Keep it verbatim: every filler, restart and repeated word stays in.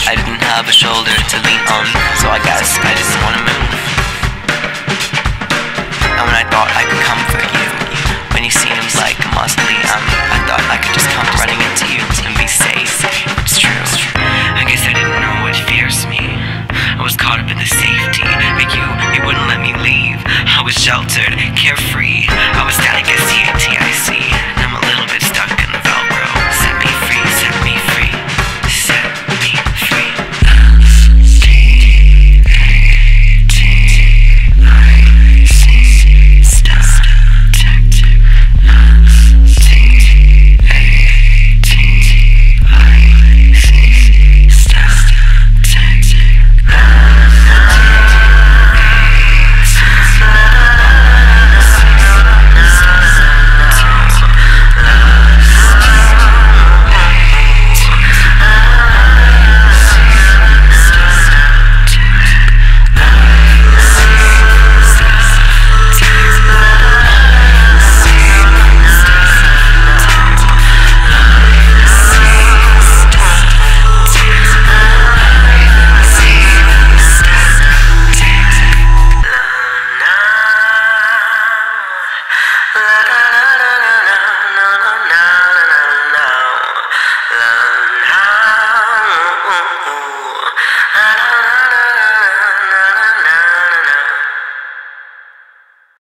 I didn't have a shoulder to lean on, so I guess I didn't want to move. And when I thought I could comfort you, when you seemed like a mausoleum,